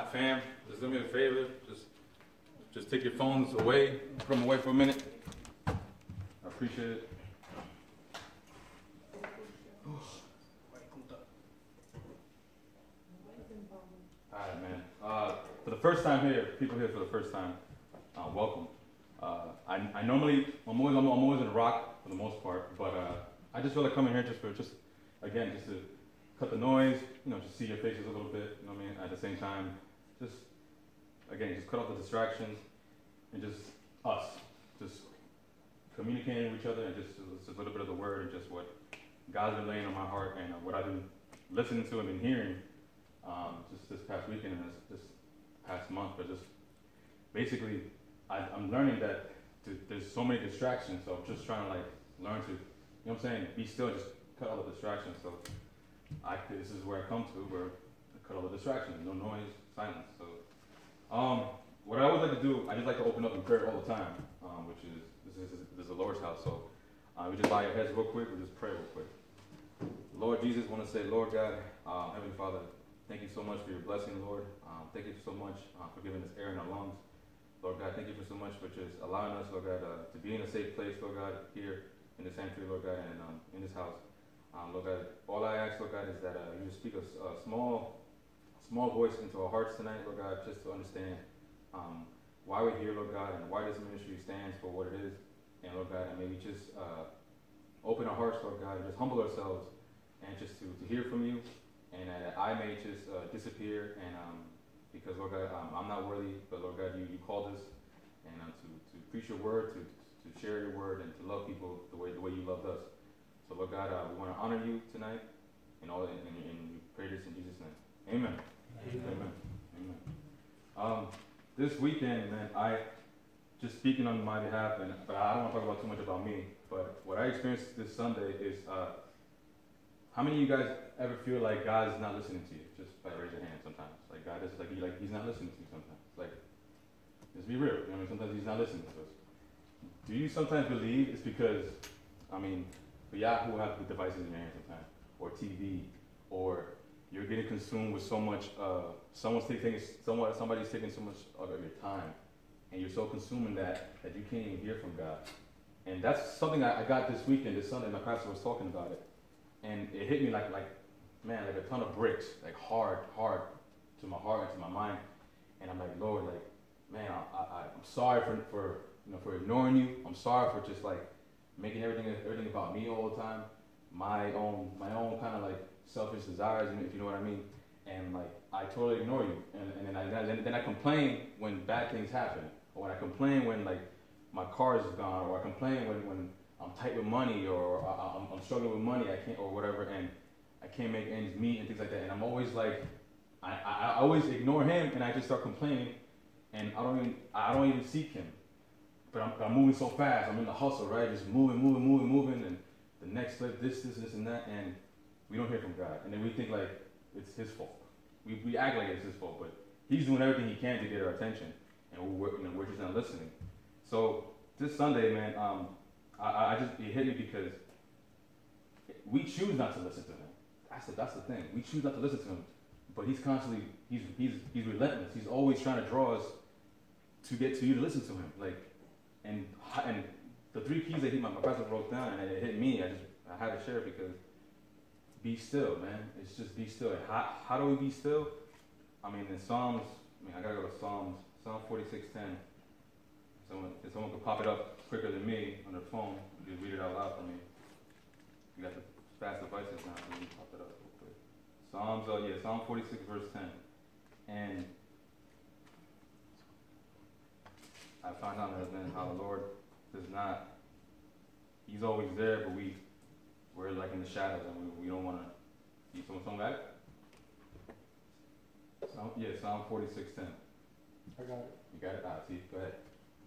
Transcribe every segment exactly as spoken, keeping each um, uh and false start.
fam, just do me a favor. Just just take your phones away, put them away for a minute. I appreciate it. Alright, man. Uh, for the first time here, people here for the first time, uh, welcome. Uh, I, I normally, I'm always, I'm, I'm always in rock for the most part, but uh, I just feel like coming here just for, just, again, just to cut the noise, you know, just see your faces a little bit, you know what I mean? At the same time, just, again, just cut off the distractions and just us, just communicating with each other and just, just a little bit of the word and just what God's been laying on my heart and uh, what I've been listening to and been hearing um, just this past weekend and this, this past month, but just basically, I, I'm learning that to, there's so many distractions, so I'm just trying to like learn to, you know what I'm saying, be still, just cut all the distractions. So I, this is where I come to, where I cut all the distractions, no noise, silence. So um, what I always like to do, I just like to open up in prayer all the time, um, which is, this is, this is the Lord's house. So uh, we just bow your heads real quick, we just pray real quick. Lord Jesus, I want to say, Lord God, uh, Heavenly Father, thank you so much for your blessing, Lord. Um, thank you so much uh, for giving us air in our lungs. Lord God, thank you for so much for just allowing us, Lord God, uh, to be in a safe place, Lord God, here in the sanctuary, Lord God, and um, in this house. Um, Lord God, all I ask, Lord God, is that uh, you just speak a, a small, small voice into our hearts tonight, Lord God, just to understand um, why we're here, Lord God, and why this ministry stands for what it is. And Lord God, and maybe just uh, open our hearts, Lord God, and just humble ourselves, and just to, to hear from you, and that I may just uh, disappear and um, because, Lord God, um, I'm not worthy, but, Lord God, you, you called us and uh, to, to preach your word, to, to share your word, and to love people the way the way you loved us. So, Lord God, uh, we want to honor you tonight, and all, and, and, and we pray this in Jesus' name. Amen. Amen. Amen. Amen. Um, this weekend, man, I, just speaking on my behalf, and but I don't want to talk about too much about me, but what I experienced this Sunday is, uh, how many of you guys ever feel like God is not listening to you? Just like raise your hand sometimes. Like God is like, he, like he's not listening to you sometimes. Like, let's be real. You know what I mean? Sometimes he's not listening to us. Do you sometimes believe it's because, I mean, Yahoo have the devices in your hand sometimes, or T V, or you're getting consumed with so much, uh, someone's taking, someone, somebody's taking so much of your time, and you're so consumed in that, that you can't even hear from God. And that's something I, I got this weekend, this Sunday, my pastor was talking about it. And it hit me like, like, man, like a ton of bricks, like hard, hard to my heart and to my mind. And I'm like, Lord, like, man, I, I, I'm sorry for, for, you know, for ignoring you. I'm sorry for just like making everything, everything about me all the time. My own, my own kind of like selfish desires, if you know what I mean. And like, I totally ignore you. And, and then I, then, then I complain when bad things happen, or when I complain when like my car is gone, or I complain when, when I'm tight with money, or I, I'm, I'm struggling with money, I can't, or whatever, and I can't make ends meet and things like that. And I'm always like, I, I, I always ignore him, and I just start complaining, and I don't even, I don't even seek him. But I'm, I'm moving so fast. I'm in the hustle, right? Just moving, moving, moving, moving, and the next step, this, this, this, and that, and we don't hear from God. And then we think like it's his fault. We, we act like it's his fault, but he's doing everything he can to get our attention, and we're, you know, we're just not listening. So this Sunday, man, um, I, I just, it hit me because we choose not to listen to him. That's the, that's the thing. We choose not to listen to him, but he's constantly, he's, he's, he's relentless. He's always trying to draw us to get to you to listen to him. Like, and, and the three keys that he, my, my pastor wrote down, and it hit me, I just, I had to share it because be still, man. It's just be still. How, how do we be still? I mean, in Psalms, I mean, I gotta go to Psalms, Psalm forty-six ten. Someone, if someone could pop it up quicker than me on their phone, just read it out loud for me. You got the fast devices now, so you can pop it up real quick. Psalms, uh, yeah, Psalm forty-six, verse ten. And I found out, man, how the Lord does not, he's always there, but we, we're like in the shadows, and we, we don't want to, you someone, someone got it? Psalm, yeah, Psalm forty-six ten. I got it. You got it? Ah, see, go ahead.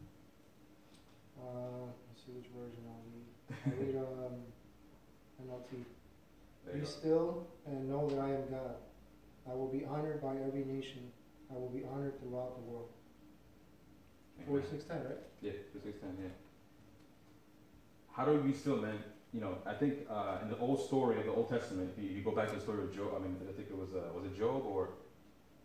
Uh, let's see which version I'll read. I read um, N L T. Be Go. still and know that I am God. I will be honored by every nation. I will be honored throughout the world. forty-six ten, right? Yeah, forty-six ten, yeah. How do we be still, man? You know, I think uh, in the old story of the Old Testament, if you, if you go back to the story of Job, I mean, I think it was, uh, was it Job or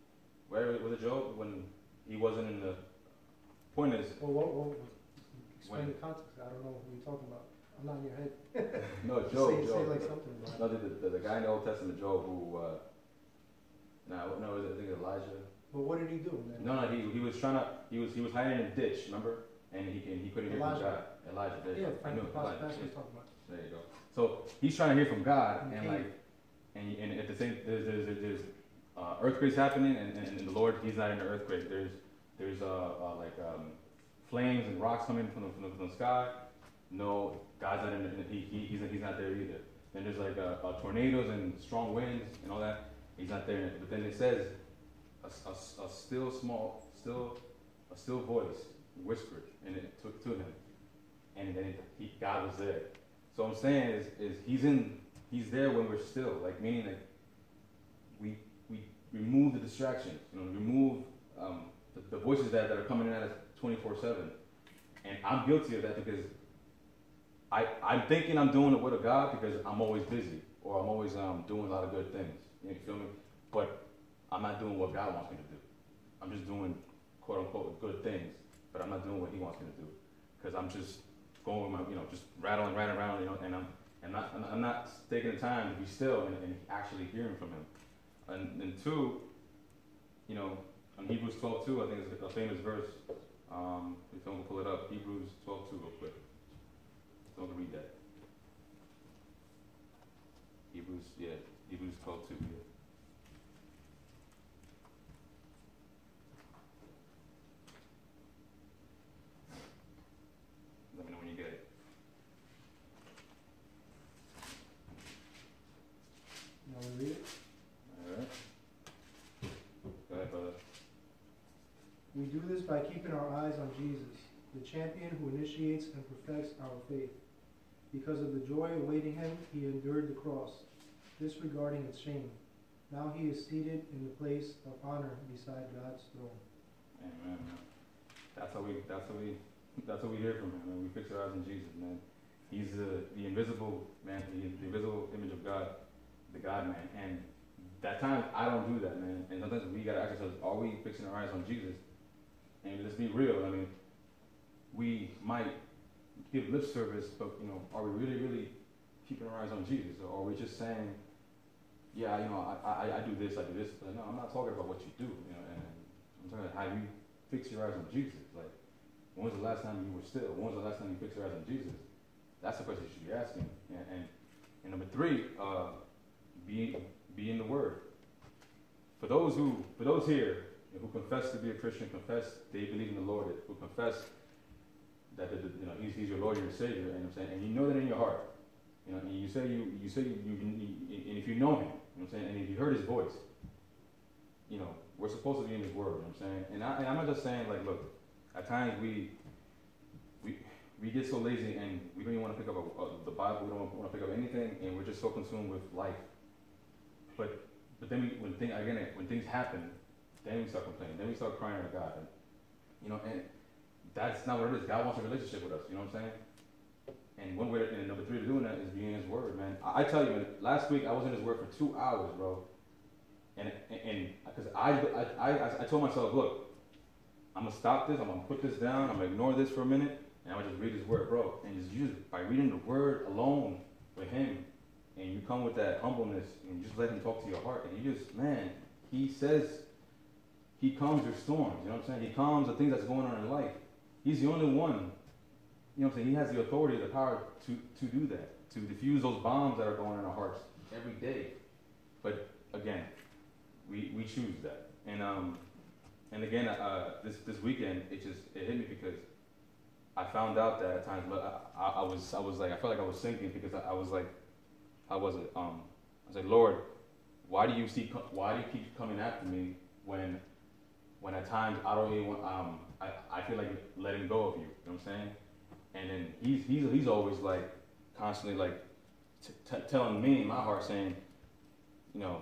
Where was it Job when he wasn't in the point is Well, what, what, explain When- the context. I don't know what you're talking about. I'm not in your head. no Just Job say, say Job like something about it. no the, the, the guy in the Old Testament Job who uh, no no is it, I think it's Elijah. But what did he do? Then? No, no, he, he was trying to, he was he was hiding in a ditch, remember? And he and he couldn't hear from Elijah. God. Elijah, there you Yeah, go. I Frank, knew the it, pastor, Elijah, pastor was yeah. talking about. There you go. So he's trying to hear from God, In the and cave. like, and and at the same there's there's there's, there's uh, earthquakes happening, and, and, and the Lord, He's not in the earthquake. There's there's uh, uh like um, flames and rocks coming from the, from the from the sky. No, God's not in the, he, he he's he's not there either. Then there's like uh, uh, tornadoes and strong winds and all that. He's not there. But then it says a, a, a still small, still a still voice whispered and it to, to him, and then it, he, God was there. So what I'm saying is, is he's in, he's there when we're still, like meaning like we we remove the distractions, you know, remove um, the, the voices that, that are coming in at us twenty-four seven. And I'm guilty of that because I I'm thinking I'm doing the will of God because I'm always busy or I'm always um, doing a lot of good things. You feel me? But I'm not doing what God wants me to do. I'm just doing quote unquote good things, but I'm not doing what He wants me to do because I'm just going with my, you know, just rattling right around, you know, and I'm and not I'm not taking the time to be still and, and actually hearing from Him. And, and two, you know, in Hebrews twelve two, I think it's a famous verse. Um, if you want to pull it up, Hebrews twelve two, real quick. So I'm gonna read that. Hebrews, yeah, Hebrews twelve two. Yeah. Let me know when you get it. You want to read it? All right. Go ahead, brother. We do this by keeping our eyes on Jesus, the champion who initiates and perfects our faith. Because of the joy awaiting him, he endured the cross, disregarding its shame. Now he is seated in the place of honor beside God's throne. Amen. That's how we. That's how we. That's what we hear from Him. Man. We fix our eyes on Jesus, man. He's the the invisible man, the, the invisible image of God, the God man. And at times I don't do that, man. And sometimes we gotta ask ourselves: are we fixing our eyes on Jesus? And let's be real. I mean, we might give lip service, but you know, are we really, really keeping our eyes on Jesus, or are we just saying, yeah, you know, I, I, I do this, I do this, but no, I'm not talking about what you do, you know, and I'm talking about how you fix your eyes on Jesus. Like, when was the last time you were still? When was the last time you fixed your eyes on Jesus? That's the question you should be asking. And, and, and number three, uh, be, be in the Word. For those who, for those here who confess to be a Christian, confess they believe in the Lord, who confess that the, you know He's, he's your Lord and your Savior, and I'm saying, and you know that in your heart, you know, and you say you, you say you, you, you, and if you know Him, you know what I'm saying, and if you heard His voice, you know, we're supposed to be in His Word, you know what I'm saying, and, I, and I'm not just saying like, look, at times we, we, we get so lazy and we don't even want to pick up a, a, the Bible, we don't want to pick up anything, and we're just so consumed with life. But, but then we, when thing, again, when things happen, then we start complaining, then we start crying to God, and, you know, and that's not what it is. God wants a relationship with us, you know what I'm saying? And one way, and number three to doing that is being in His Word, man. I, I tell you, man, last week I was in His Word for two hours, bro. And, and, because I, I, I, I told myself, look, I'm going to stop this, I'm going to put this down, I'm going to ignore this for a minute, and I'm going to just read His Word, bro. And just use it, by reading the Word alone with Him, and you come with that humbleness, and you just let Him talk to your heart, and you just, man, He says, He calms your storms, you know what I'm saying? He calms the things that's going on in life. He's the only one, you know what I'm saying? He has the authority, the power to, to do that, to diffuse those bombs that are going in our hearts every day. But again, we, we choose that. And um, and again, uh, this this weekend, it just it hit me because I found out that at times I, I, I was I was like I felt like I was sinking because I, I was like, how was it? Um, I was like, Lord, why do you see why do you keep coming after me when when at times I don't even want, um I, I feel like letting go of you, you know what I'm saying? And then he's he's he's always like constantly like t- t- telling me in my heart saying, you know,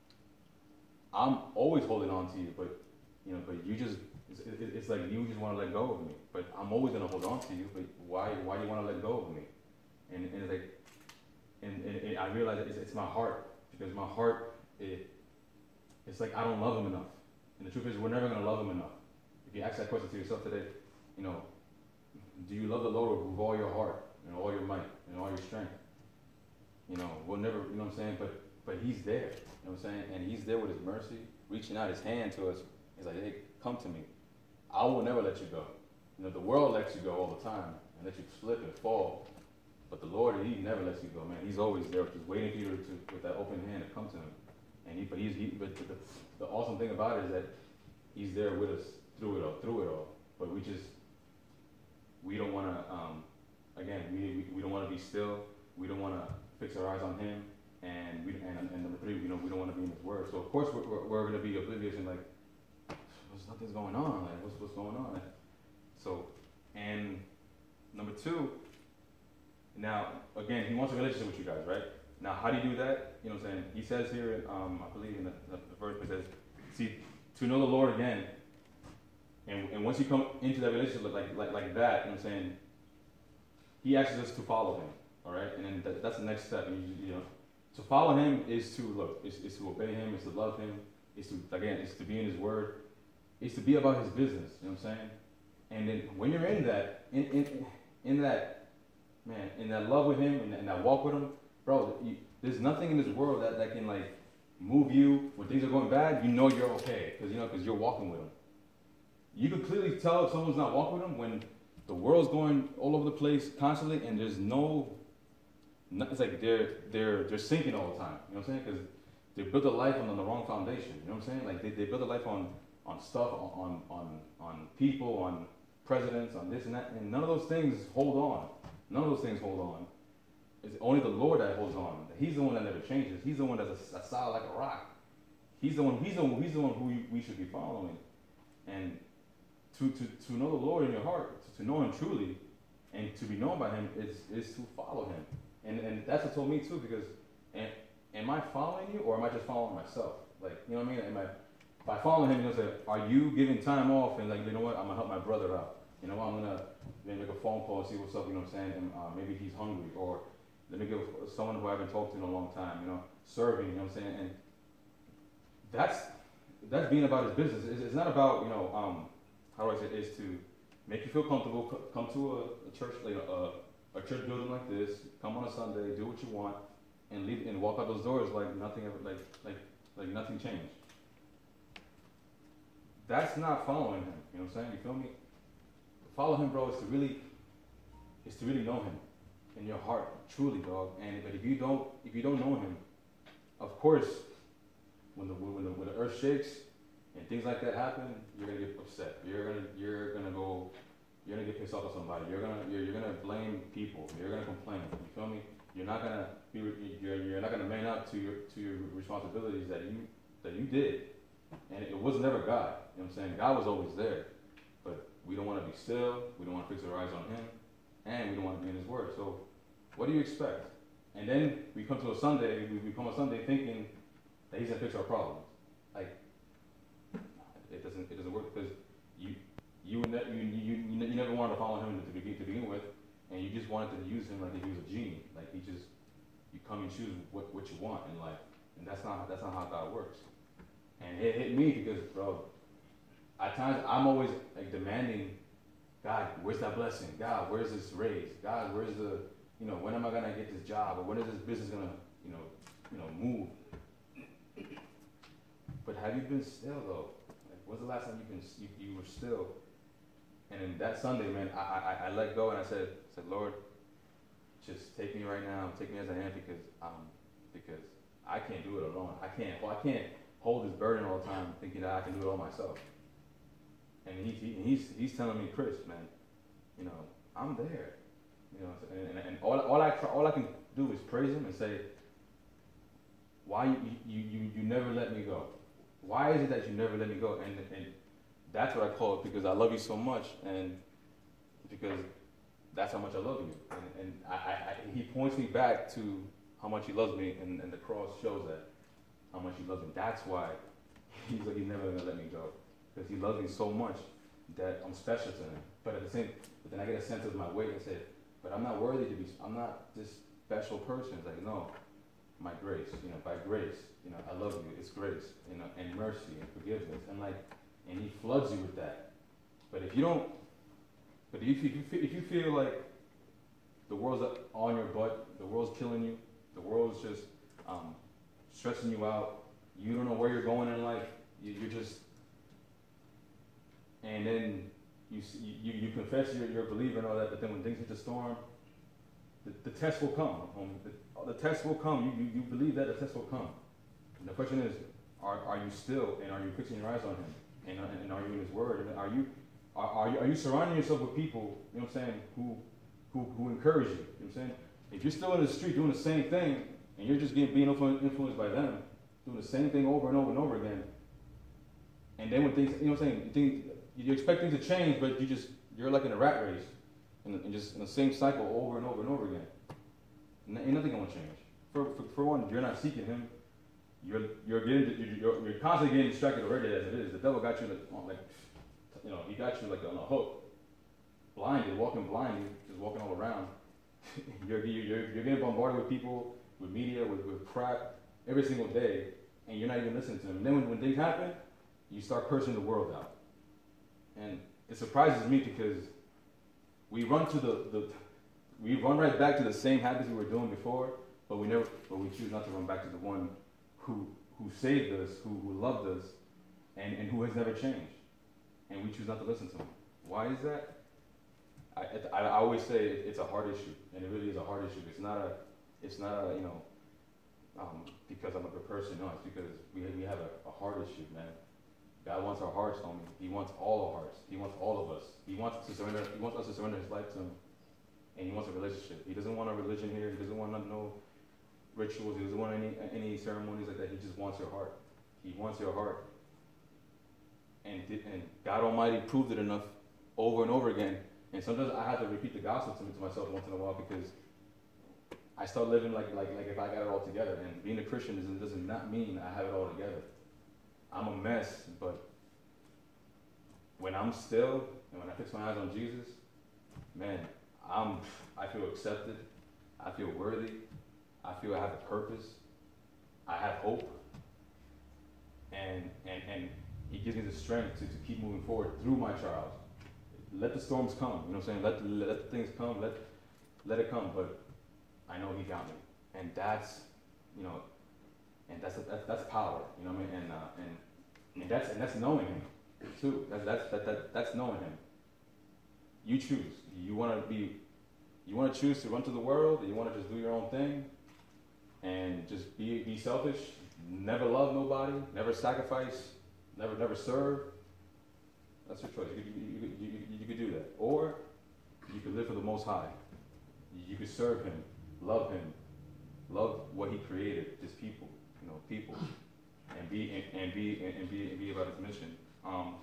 I'm always holding on to you, but you know, but you just it's, it's like you just want to let go of me, but I'm always gonna hold on to you. But why why do you want to let go of me? And, and it's like, and, and, and I realize it's, it's my heart because my heart it it's like I don't love him enough. And the truth is, we're never going to love him enough. If you ask that question to yourself today, you know, do you love the Lord with all your heart and all your might and all your strength? You know, we'll never, you know what I'm saying? But but he's there, you know what I'm saying? And he's there with his mercy, reaching out his hand to us. He's like, hey, come to me. I will never let you go. You know, the world lets you go all the time and lets you slip and fall. But the Lord, he never lets you go, man. He's always there, just waiting for you to, to with that open hand to come to him. And he, but he's, he, but the, the awesome thing about it is that he's there with us through it all, through it all. But we just, we don't want to, um, again, we, we, we don't want to be still. We don't want to fix our eyes on him. And we, and, and number three, you know, we don't want to be in his word. So of course we're, we're, we're going to be oblivious and like, what's, nothing's going on. Like, what's, what's going on? So, and number two, now, again, he wants a relationship with you guys, right? Now, how do you do that? You know what I'm saying? He says here, um, I believe in the, the, the verse, it says, see, to know the Lord again, and, and once you come into that relationship like, like, like that, you know what I'm saying? He asks us to follow him, all right? And then that, that's the next step. You, you know, to follow him is to, look, is, is to obey him, is to love him, is to, again, is to be in his word, is to be about his business, you know what I'm saying? And then when you're in that, in, in, in that, man, in that love with him, and, and that walk with him, bro, you, there's nothing in this world that, that can, like, move you when things are going bad. You know you're okay, because, you know, because you're walking with him. You can clearly tell if someone's not walking with him when the world's going all over the place constantly, and there's no, no it's like they're, they're, they're sinking all the time, you know what I'm saying? Because they built a life on, on the wrong foundation, you know what I'm saying? Like, they, they built a life on, on stuff, on, on, on people, on presidents, on this and that, and none of those things hold on. None of those things hold on. It's only the Lord that holds on. He's the one that never changes. He's the one that's a, a solid like a rock. He's the one. He's the one. He's the one who we, we should be following. And to, to, to know the Lord in your heart, to, to know Him truly, and to be known by Him is is to follow Him. And and that's what told me too, because am, am I following you or am I just following myself? Like, you know what I mean? Am I, by following Him, you know, say, are you giving time off and like, you know what? I'm gonna help my brother out. You know, I'm gonna maybe make a phone call and see what's up. You know what I'm saying? And uh, maybe he's hungry, or let me give someone who I haven't talked to in a long time. You know, serving. You know what I'm saying? And that's that's being about his business. It's, it's not about, you know, um, how do I say it? Is to make you feel comfortable. C- come to a, a church, like a, a church building like this. Come on a Sunday, do what you want, and leave and walk out those doors like nothing ever, like like like nothing changed. That's not following him. You know what I'm saying? You feel me? Follow him, bro, is to really, is to really know him in your heart, truly, dog. And but if you don't, if you don't know him, of course, when the when the, when the earth shakes and things like that happen, you're gonna get upset. You're gonna you're gonna go, you're gonna get pissed off at somebody. You're gonna you're, you're gonna blame people. You're gonna complain. You feel me? You're not gonna be you're you're not gonna man up to your to your responsibilities that you that you did. And it was never God. You know what I'm saying? God was always there. But we don't want to be still. We don't want to fix our eyes on him. And we don't want to be in his word. So what do you expect? And then we come to a Sunday, we come a Sunday thinking that he's going to fix our problems. Like, it doesn't it doesn't work, because you you, ne- you, you, you, you never wanted to follow him to begin, to begin with, and you just wanted to use him like if he was a genie. Like, he just, you come and choose what, what you want in life. And that's not that's not how God works. And it hit me because, bro, at times I'm always like demanding, God, where's that blessing? God, where's this raise? God, where's the, you know, when am I gonna get this job? Or when is this business gonna, you know, you know, move? But have you been still though? Like, when's the last time you've been you, you were still? And then that Sunday, man, I, I I let go and I said, I said, Lord, just take me right now, take me as I am, because um because I can't do it alone. I can't. Well, I can't hold this burden all the time, thinking that I can do it all myself. And he, he, he's he's telling me, Chris, man, you know, I'm there. You know, and, and, and all all I try, all I can do is praise him and say, why you you you you never let me go? Why is it that you never let me go? And and that's what I call it, because I love you so much, and because that's how much I love you. And, and I, I, I, he points me back to how much he loves me, and, and the cross shows that. How much he loves me. That's why he's like, he's never gonna let me go, because he loves me so much that I'm special to him. But at the same, but then I get a sense of my weight and say, but I'm not worthy to be. I'm not this special person. It's like, no, my grace, you know, by grace, you know, I love you, it's grace, you know, and mercy and forgiveness, and like, and he floods you with that. But if you don't, but if you, if you, if you feel like the world's on your butt, the world's killing you, the world's just um, stressing you out, you don't know where you're going in life, you, you're just, and then you, you, you confess you're, you're a believer and all that, but then when things hit the storm, the, the test will come. Um, the, the test will come. You, you, you believe that the test will come. And the question is, are, are you still, and are you fixing your eyes on him? And, and are you in his word? And are you, are, are you, are you surrounding yourself with people, you know what I'm saying, who, who, who encourage you? You know what I'm saying? If you're still in the street doing the same thing, and you're just getting, being influenced by them, doing the same thing over and over and over again, and then when things, you know what I'm saying, you, think, you expect things to change, but you just, you're like in a rat race, and, and just in the same cycle over and over and over again. And ain't nothing gonna change. For, for, for one, you're not seeking him. You're, you're getting, you're, you're constantly getting distracted already as it is. The devil got you like, on, like, you know, he got you like on a hook, blinded, walking blindly, just walking all around. you're, you're, you're getting bombarded with people, with media, with, with crap every single day, and you're not even listening to them. And then when, when things happen, you start cursing the world out. And it surprises me because we run to the, the we run right back to the same habits we were doing before, but we never, but we choose not to run back to the one who who saved us, who, who loved us, and, and who has never changed. And we choose not to listen to him. Why is that? I, I, I always say it's a heart issue, and it really is a heart issue. It's not a, it's not a, you know, um, because I'm a good person. No, it's because we we have a, a heart issue, man. God wants our hearts, homie. He wants all our hearts. He wants all of us. He wants to surrender. He wants us to surrender his life to him, and he wants a relationship. He doesn't want a religion here. He doesn't want no rituals. He doesn't want any any ceremonies like that. He just wants your heart. He wants your heart. And and God Almighty proved it enough over and over again. And sometimes I have to repeat the gospel to, to myself once in a while because I start living like like like if I got it all together. And being a Christian doesn't doesn't not mean I have it all together. I'm a mess, but when I'm still and when I fix my eyes on Jesus, man, I'm I feel accepted. I feel worthy. I feel I have a purpose. I have hope. And and and he gives me the strength to, to keep moving forward through my trials. Let the storms come, you know what I'm saying? Let, let the things come, let let it come, but I know he got me. And that's, you know, and that's that's, that's power, you know what I mean? And uh, and and that's and that's knowing him too. That's that's that, that that's knowing him. You choose. You want to be, you want to choose to run to the world, or you want to just do your own thing, and just be be selfish, never love nobody, never sacrifice, never never serve. That's your choice. You, you, you, you, you, you could do that, or you could live for the Most High. You could serve him, love him, love what he created, just people, you know, people, and be and, and be and, and be and be about his mission. Um,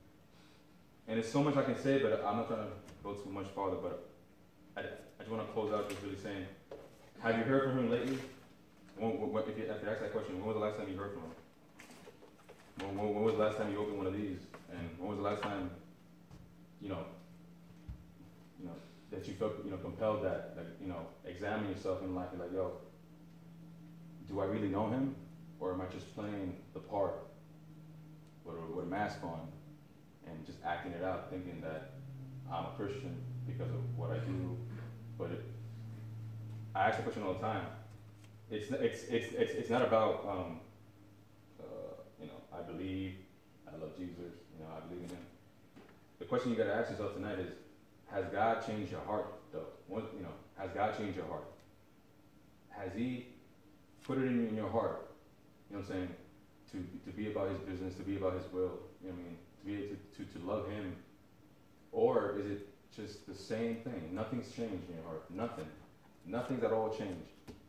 and there's so much I can say, but I'm not trying to go too much farther. But I, I just want to close out just really saying, have you heard from him lately? When, when, if you, if you ask that question, when was the last time you heard from him? When, when, when was the last time you opened one of these? And when was the last time, you know, you know, that you felt, you know, compelled that, like, you know, examine yourself in life and like, yo, do I really know him, or am I just playing the part with a, with a mask on and just acting it out, thinking that I'm a Christian because of what I do? But it, I ask the question all the time. It's it's it's it's, it's not about um, uh, you know, I believe, I love Jesus, you know, I believe in him. The question you got to ask yourself tonight is, has God changed your heart, though? What, you know, has God changed your heart? Has he put it in, in your heart, you know what I'm saying, to, to be about his business, to be about his will, you know what I mean, to be able to, to, to love him? Or is it just the same thing? Nothing's changed in your heart. Nothing. Nothing's at all changed.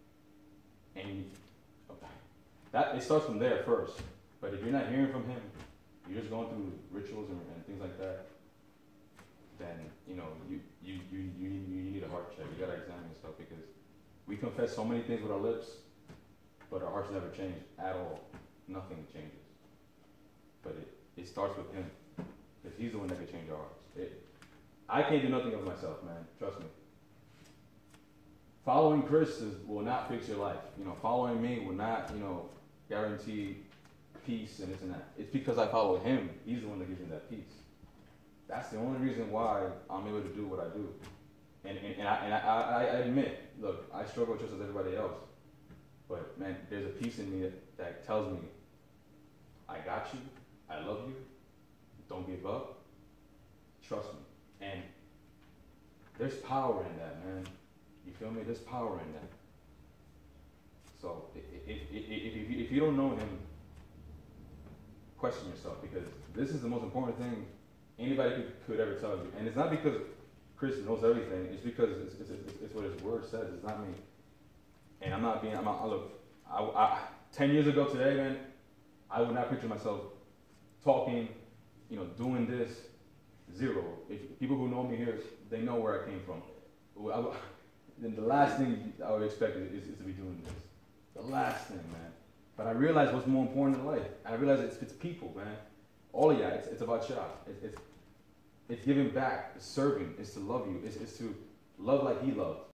And okay, that, it starts from there first. But if you're not hearing from him, you're just going through rituals and, and things like that, then, you know, you, you, you, you, you need a heart check. You got to examine yourself, because we confess so many things with our lips, but our hearts never change at all. Nothing changes. But it, it starts with him, because he's the one that can change our hearts. It, I can't do nothing of myself, man. Trust me. following Chris is, will not fix your life. You know, following me will not, you know, guarantee peace and this and that. It's because I follow him. He's the one that gives me that peace. That's the only reason why I'm able to do what I do. And, and, and, I, and I, I, I admit, look, I struggle just as everybody else. But, man, there's a piece in me that, that tells me, I got you, I love you, don't give up, trust me. And there's power in that, man. You feel me? There's power in that. So, if, if, if, if, you, if you don't know him, question yourself, because this is the most important thing anybody could, could ever tell you. And it's not because Chris knows everything, it's because it's, it's, it's, it's what his word says, it's not me. And I'm not being, I'm not, look, I, I, ten years ago today, man, I would not picture myself talking, you know, doing this, zero. If people who know me here, they know where I came from. I, then the last thing I would expect is, is to be doing this. The last thing, man. But I realize what's more important in life. I realize it's, it's people, man. All of y'all, it's, it's about y'all. It's, it's, it's giving back, it's serving, it's to love you, it's, it's to love like he loved.